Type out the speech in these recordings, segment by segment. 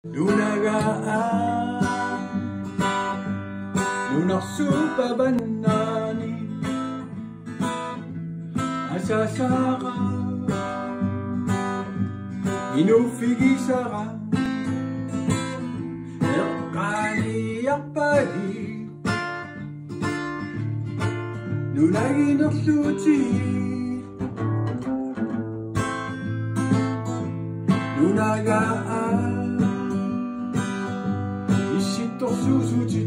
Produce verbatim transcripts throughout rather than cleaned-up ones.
누나가 눈악수가 만나니 아사사가 이누피기사가 약간이 약발이 누나기 넉수지 누나가 이시떡 수수짓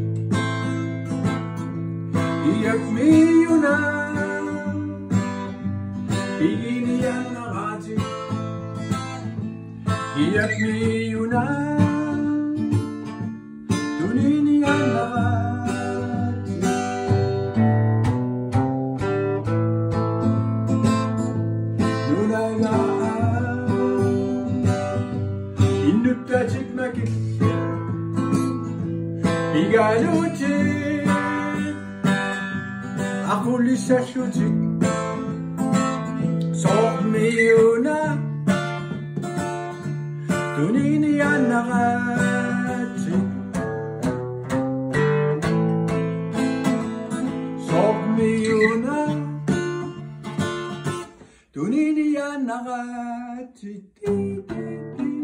이약미유나 비기니야 나가지 이약미유나 눈이니야 나가지 누나가 인누까지 막이 비가 오지 아굴리사 휴지 속미우나 눈이 안 나갔지 속미우나 눈이 안 나갔지